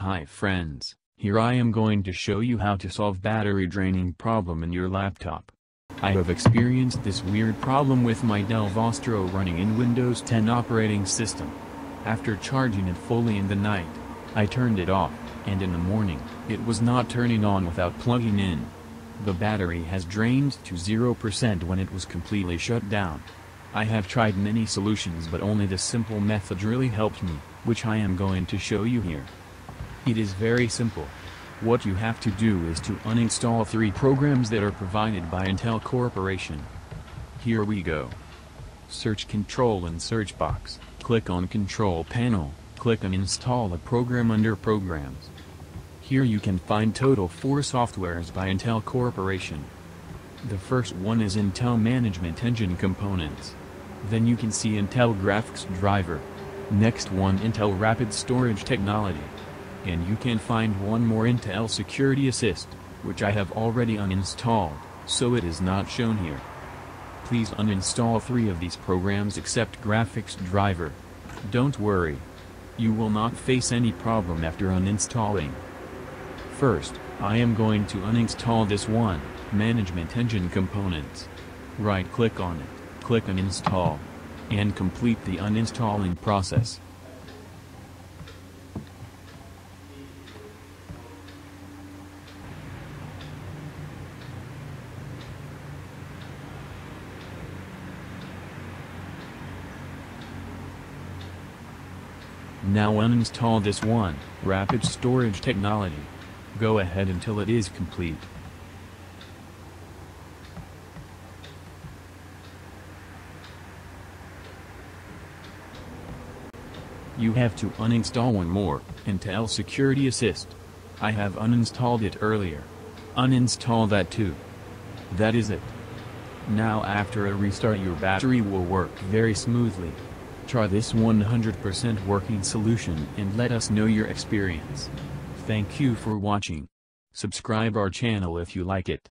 Hi friends, here I am going to show you how to solve battery draining problem in your laptop. I have experienced this weird problem with my Dell Vostro running in Windows 10 operating system. After charging it fully in the night, I turned it off, and in the morning, it was not turning on without plugging in. The battery has drained to 0% when it was completely shut down. I have tried many solutions but only this simple method really helped me, which I am going to show you here. It is very simple. What you have to do is to uninstall 3 programs that are provided by Intel Corporation. Here we go. Search Control in search box, click on Control panel, click on Install a program under Programs. Here you can find total 4 softwares by Intel Corporation. The first one is Intel Management Engine Components. Then you can see Intel Graphics Driver. Next one Intel Rapid Storage Technology. And you can find one more Intel Security Assist, which I have already uninstalled, so it is not shown here. Please uninstall 3 of these programs except Graphics Driver. Don't worry. You will not face any problem after uninstalling. First, I am going to uninstall this one, Management Engine Components. Right-click on it, click on Install, and complete the uninstalling process. Now uninstall this one, Rapid Storage Technology. Go ahead until it is complete. You have to uninstall one more, Intel Security Assist. I have uninstalled it earlier. Uninstall that too. That is it. Now after a restart your battery will work very smoothly. Try this 100% working solution and let us know your experience. Thank you for watching. Subscribe our channel if you like it.